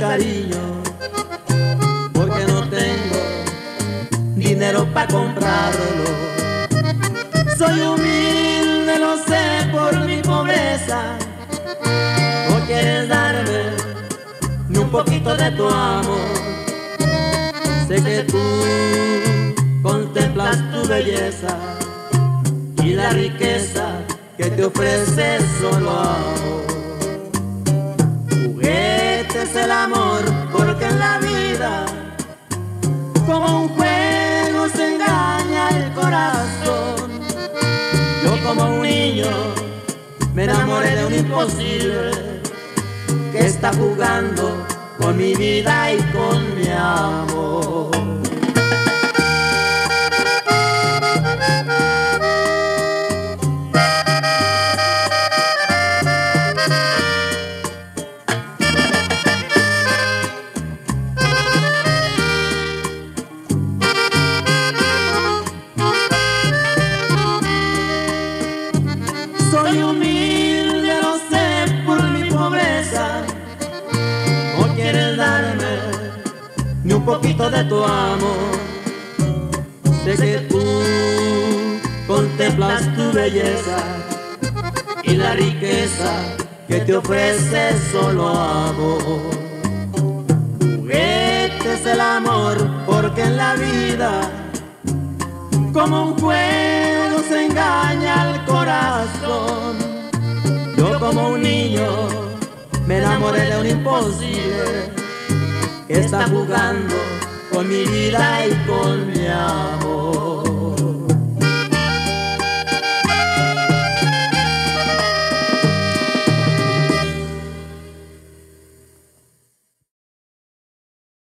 cariño, porque no tengo dinero para comprarlo. Soy humilde, lo sé por mi pobreza. No quieres darme ni un poquito de tu amor. Sé que tú contemplas tu belleza y la riqueza que te ofrece solo amor. Juguete es el amor, porque en la vida como un juego se engaña el corazón. Yo como un niño me enamoré de un imposible que está jugando con mi vida y con mi amor. Soy humilde, lo sé por mi pobreza. No quieres darme ni un poquito de tu amor. Sé que tú contemplas tu belleza y la riqueza que te ofrece solo amor. Juguete es el amor, porque en la vida como un juego se engaña el corazón. Yo como un niño me enamoré de un imposible que está jugando con mi vida y con mi amor.